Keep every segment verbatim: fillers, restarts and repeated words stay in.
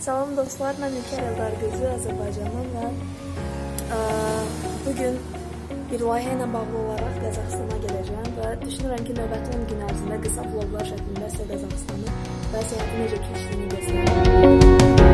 Salam dostlar, mən İlker Eldar qızı Azərbaycandan və ə, bugün bir layihə ilə bağlı olaraq Qazaxstana gedəcəm və düşünürəm ki, növbəti on gün ərzində qısa vloglar şəklində sizə Qazaxstanı və səyahəti necə keçdiyini göstərəm.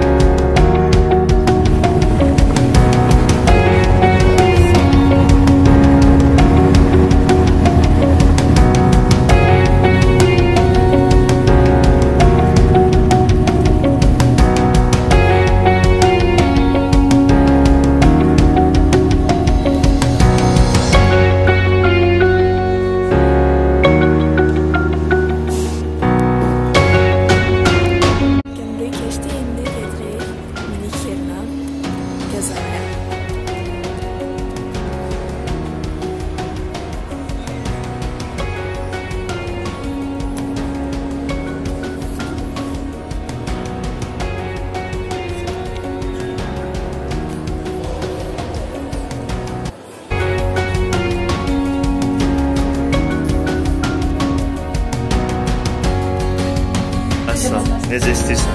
Necə istəyirsən?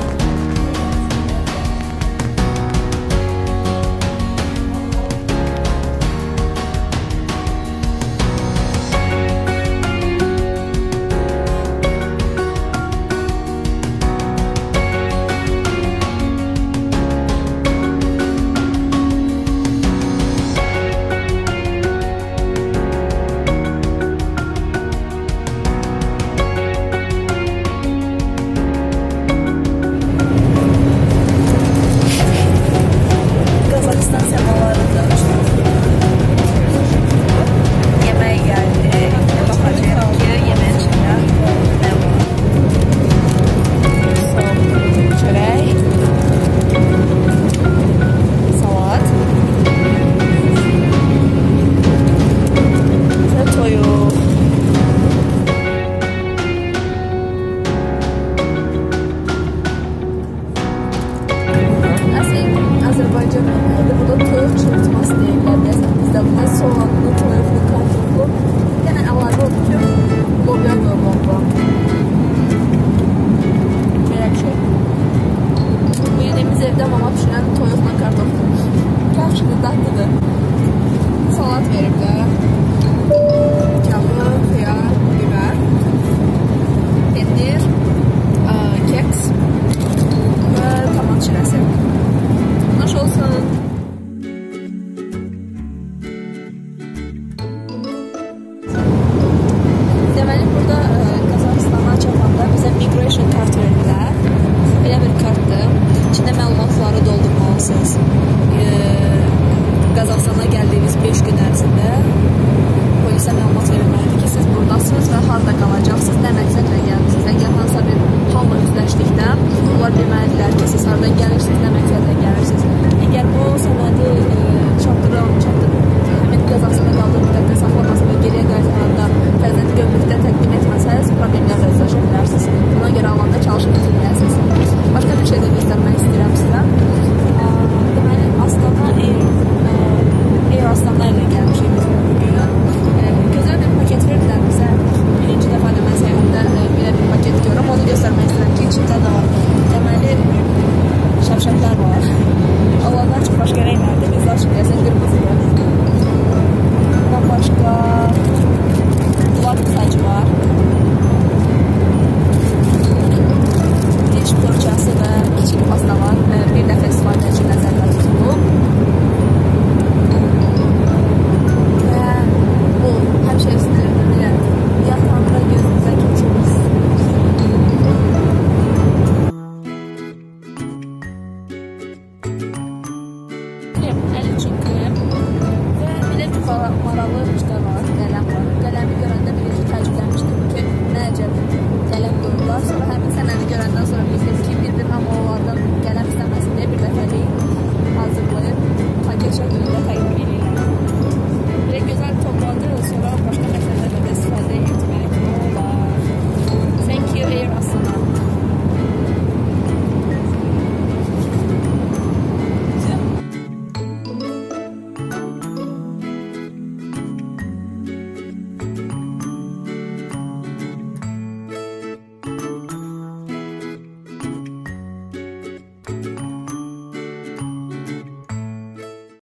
Qazaxstana gəldiyiniz beş gün ərzində polisə məlumat verilməlidir ki, siz buradasınız və harada qalacaqsınız, nə məqsədlə gəlirsiniz. Əgər hansısa bir halla üzləşdikdə, onlar bilməlidirlər ki, siz haradan gəlirsiniz, nə məqsədlə gəlirsiniz. Əgər bu sənə